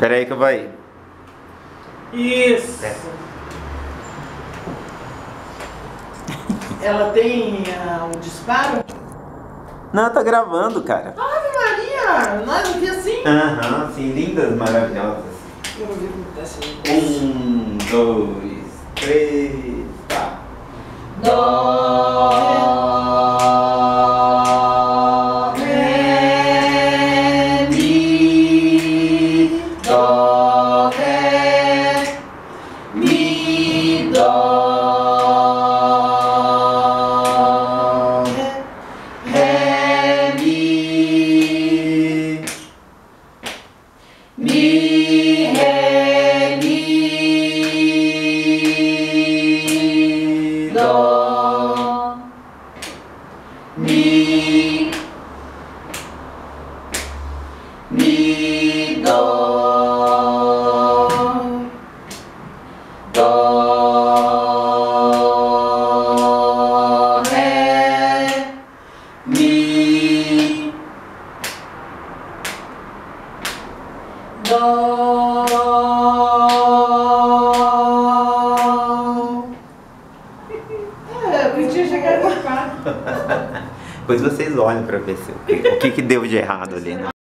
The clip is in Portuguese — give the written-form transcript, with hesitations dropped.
Pera aí que eu vou aí. Isso. Ela tem o disparo? Não, tá gravando, cara. Ave Maria! Nós aqui assim? Aham, sim, lindas, maravilhosas. Eu vou ver como tá assim. 1, 2, 3, tá. Dó, ré, mi, dó, ré, mi, dó, ré, mi, ré, mi, dó, mi, dó, ré, mi, dó. Eu tinha chegado no quarto. Depois vocês olham pra ver se, o que deu de errado ali, né?